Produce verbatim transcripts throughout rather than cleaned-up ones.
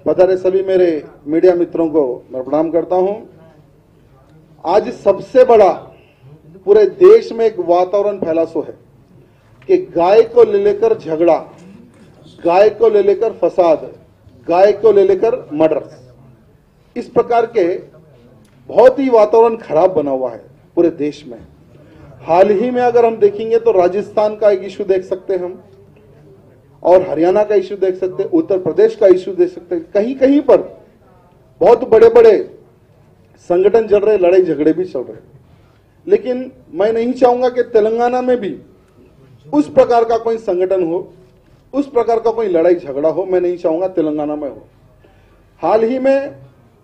पधारे सभी मेरे मीडिया मित्रों को मैं प्रणाम करता हूं। आज सबसे बड़ा पूरे देश में एक वातावरण फैला सो है कि गाय को ले लेकर झगड़ा, गाय को ले लेकर फसाद, गाय को ले लेकर मर्डर, इस प्रकार के बहुत ही वातावरण खराब बना हुआ है पूरे देश में। हाल ही में अगर हम देखेंगे तो राजस्थान का एक इशू देख सकते हैं हम, और हरियाणा का इशू देख सकते हैं, उत्तर प्रदेश का इशू देख सकते हैं। कहीं कहीं पर बहुत बड़े बड़े संगठन चल रहे, लड़ाई झगड़े भी चल रहे। लेकिन मैं नहीं चाहूंगा कि तेलंगाना में भी उस प्रकार का कोई संगठन हो, उस प्रकार का कोई लड़ाई झगड़ा हो। मैं नहीं चाहूंगा तेलंगाना में हो। हाल ही में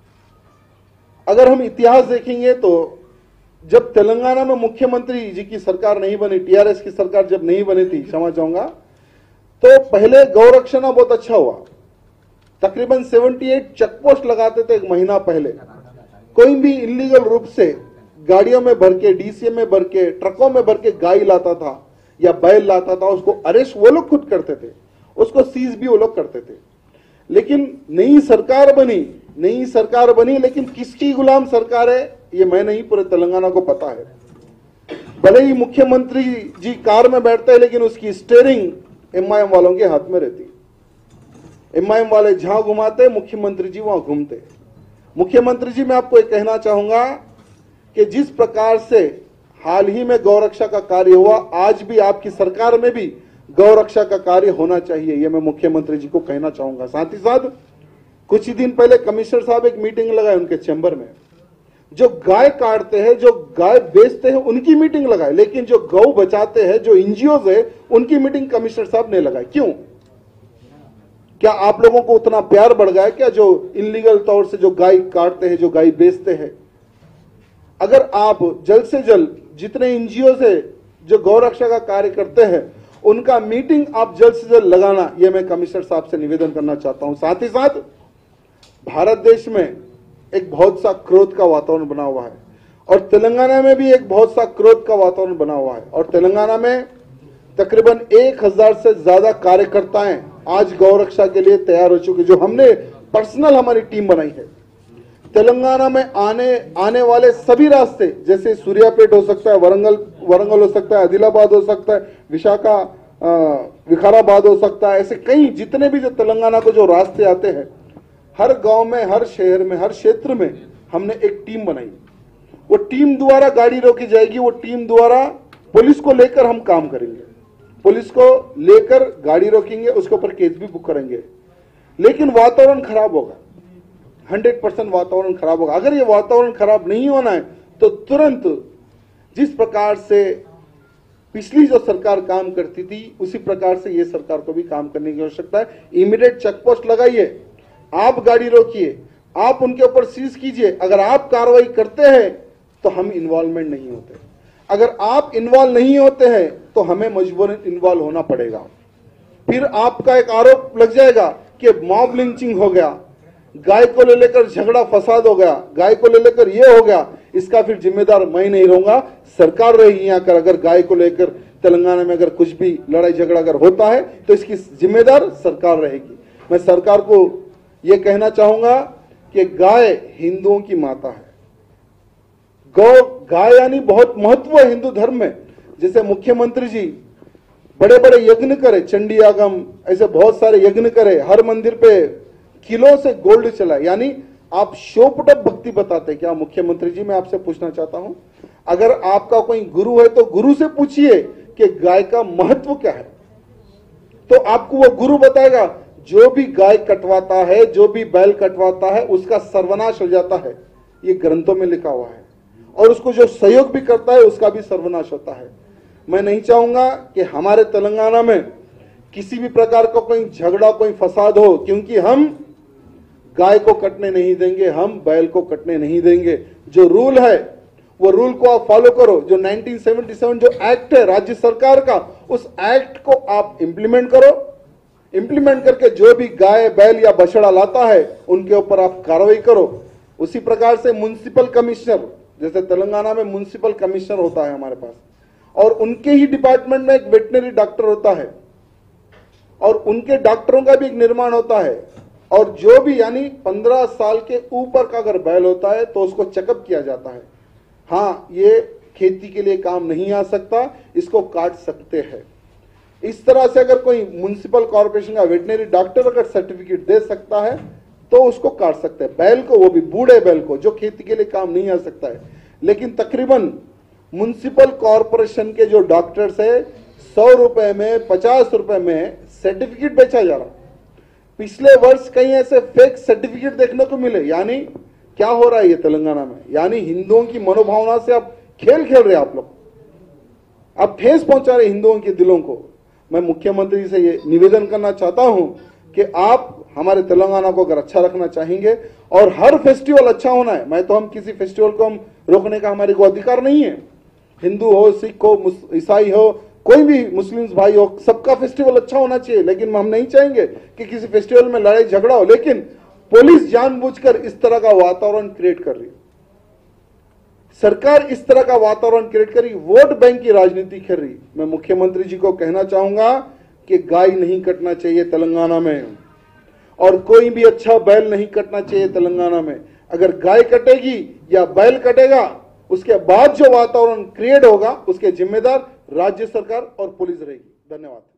अगर हम इतिहास देखेंगे तो जब तेलंगाना में मुख्यमंत्री जी की सरकार नहीं बनी, टीआरएस की सरकार जब नहीं बनी थी, क्षमा चाहूंगा, तो पहले गौरक्षण बहुत अच्छा हुआ। तकरीबन अठहत्तर चेकपोस्ट लगाते थे एक महीना पहले। कोई भी इलीगल रूप से गाड़ियों में भर के, डीसीएम में भर के, ट्रकों में भर के गाय लाता था या बैल लाता था, उसको अरेस्ट वो लोग खुद करते थे, उसको सीज भी वो लोग करते थे। लेकिन नई सरकार बनी, नई सरकार बनी लेकिन किसकी गुलाम सरकार है ये मैं नहीं, पूरे तेलंगाना को पता है। भले ही मुख्यमंत्री जी कार में बैठते हैं लेकिन उसकी स्टीयरिंग एमआईएम वालों के हाथ में रहती। एमआईएम वाले जहां घुमाते, मुख्यमंत्री जी वहां घूमते। मुख्यमंत्री जी मैं आपको एक कहना चाहूंगा कि जिस प्रकार से हाल ही में गौरक्षा का कार्य हुआ, आज भी आपकी सरकार में भी गौरक्षा का कार्य होना चाहिए, यह मैं मुख्यमंत्री जी को कहना चाहूंगा। साथ ही साथ कुछ ही दिन पहले कमिश्नर साहब एक मीटिंग लगाए उनके चैम्बर में। जो गाय काटते हैं, जो गाय बेचते हैं, उनकी मीटिंग लगाए, लेकिन जो गौ बचाते हैं, जो एनजीओ है, उनकी मीटिंग कमिश्नर साहब ने लगाई। क्यों? क्या आप लोगों को उतना प्यार बढ़ गया क्या जो इलीगल तौर से जो गाय काटते हैं, जो गाय बेचते हैं? अगर आप जल्द से जल्द जितने एनजीओ है जो गौरक्षा का कार्य करते हैं, उनका मीटिंग आप जल्द से जल्द लगाना, यह मैं कमिश्नर साहब से निवेदन करना चाहता हूं। साथ ही साथ भारत देश में एक बहुत सा क्रोध का वातावरण बना हुआ है और तेलंगाना में भी एक बहुत सा क्रोध का वातावरण बना हुआ है। और तेलंगाना में तकरीबन एक हजार से ज्यादा कार्यकर्ताएं आज गौरक्षा के लिए तैयार हो चुके, जो हमने पर्सनल हमारी टीम बनाई है। तेलंगाना में आने आने वाले सभी रास्ते, जैसे सूर्यापेट हो सकता है, वरंगल वरंगल हो सकता है, आदिलाबाद हो सकता है, विशाखा विकाराबाद हो सकता है, ऐसे कई जितने भी जो तेलंगाना को जो रास्ते आते हैं, हर गांव में, हर शहर में, हर क्षेत्र में हमने एक टीम बनाई। वो टीम द्वारा गाड़ी रोकी जाएगी, वो टीम द्वारा पुलिस को लेकर हम काम करेंगे, पुलिस को लेकर गाड़ी रोकेंगे, उसके ऊपर केस भी बुक करेंगे। लेकिन वातावरण खराब होगा, हंड्रेड परसेंट वातावरण खराब होगा। अगर ये वातावरण खराब नहीं होना है तो तुरंत जिस प्रकार से पिछली जो सरकार काम करती थी उसी प्रकार से ये सरकार को भी काम करने की आवश्यकता है। इमीडिएट चेकपोस्ट लगाइए, आप गाड़ी रोकिए, आप उनके ऊपर सीज कीजिए। अगर आप कार्रवाई करते हैं तो हम इन्वॉल्वमेंट नहीं होते, अगर आप इन्वॉल्व नहीं होते हैं तो हमें मजबूरन इन्वॉल्व होना पड़ेगा। फिर आपका एक आरोप लग जाएगा कि मॉब लिंचिंग हो गया, गाय को ले लेकर झगड़ा फसाद हो गया, गाय को ले लेकर ये हो गया। इसका फिर जिम्मेदार मैं नहीं रहूंगा, सरकार रहेगी यहाँ कर। अगर गाय को लेकर तेलंगाना में अगर कुछ भी लड़ाई झगड़ा अगर होता है तो इसकी जिम्मेदार सरकार रहेगी। मैं सरकार को यह कहना चाहूंगा कि गाय हिंदुओं की माता है। गौ गाय यानी बहुत महत्व है हिंदू धर्म में। जैसे मुख्यमंत्री जी बड़े बड़े यज्ञ करे, चंडी यागम, ऐसे बहुत सारे यज्ञ करे, हर मंदिर पे किलो से गोल्ड चलाए, यानी आप शोपटप भक्ति बताते। क्या मुख्यमंत्री जी, मैं आपसे पूछना चाहता हूं, अगर आपका कोई गुरु है तो गुरु से पूछिए कि गाय का महत्व क्या है, तो आपको वो गुरु बताएगा। जो भी गाय कटवाता है, जो भी बैल कटवाता है, उसका सर्वनाश हो जाता है, ये ग्रंथों में लिखा हुआ है। और उसको जो सहयोग भी करता है उसका भी सर्वनाश होता है। मैं नहीं चाहूंगा कि हमारे तेलंगाना में किसी भी प्रकार का कोई झगड़ा, कोई फसाद हो, क्योंकि हम गाय को कटने नहीं देंगे, हम बैल को कटने नहीं देंगे। जो रूल है वो रूल को आप फॉलो करो। जो उन्नीस सौ सतहत्तर जो एक्ट है राज्य सरकार का, उस एक्ट को आप इंप्लीमेंट करो। इंप्लीमेंट करके जो भी गाय, बैल या बछड़ा लाता है उनके ऊपर आप कार्रवाई करो। उसी प्रकार से म्युनिसिपल कमिश्नर, जैसे तेलंगाना में म्युनिसिपल कमिश्नर होता है हमारे पास, और उनके ही डिपार्टमेंट में एक वेटनरी डॉक्टर होता है और उनके डॉक्टरों का भी एक निर्माण होता है। और जो भी यानी पंद्रह साल के ऊपर का अगर बैल होता है तो उसको चेकअप किया जाता है। हाँ, ये खेती के लिए काम नहीं आ सकता, इसको काट सकते हैं। इस तरह से अगर कोई म्युनिसिपल कॉर्पोरेशन का वेटनरी डॉक्टर अगर सर्टिफिकेट दे सकता है तो उसको काट सकते हैं बैल को, वो भी बूढ़े बैल को जो खेती के लिए काम नहीं आ सकता है। लेकिन तकरीबन म्युनिसिपल कॉर्पोरेशन के जो डॉक्टर्स है सौ रुपए में, पचास रुपए में सर्टिफिकेट बेचा जा रहा। पिछले वर्ष कई ऐसे फेक सर्टिफिकेट देखने को मिले। यानी क्या हो रहा है ये तेलंगाना में, यानी हिंदुओं की मनोभावना से आप खेल खेल रहे आप लोग, आप ठेस पहुंचा रहे हिंदुओं के दिलों को। मैं मुख्यमंत्री से ये निवेदन करना चाहता हूं कि आप हमारे तेलंगाना को अगर अच्छा रखना चाहेंगे और हर फेस्टिवल अच्छा होना है, मैं तो हम किसी फेस्टिवल को हम रोकने का हमारे को अधिकार नहीं है। हिंदू हो, सिख हो, ईसाई हो, कोई भी मुस्लिम भाई हो, सबका फेस्टिवल अच्छा होना चाहिए। लेकिन हम नहीं चाहेंगे कि किसी फेस्टिवल में लड़ाई झगड़ा हो। लेकिन पुलिस जानबूझकर इस तरह का वातावरण क्रिएट कर रही है, सरकार इस तरह का वातावरण क्रिएट करी, वोट बैंक की राजनीति खेल रही। मैं मुख्यमंत्री जी को कहना चाहूंगा कि गाय नहीं कटना चाहिए तेलंगाना में, और कोई भी अच्छा बैल नहीं कटना चाहिए तेलंगाना में। अगर गाय कटेगी या बैल कटेगा, उसके बाद जो वातावरण क्रिएट होगा उसके जिम्मेदार राज्य सरकार और पुलिस रहेगी। धन्यवाद।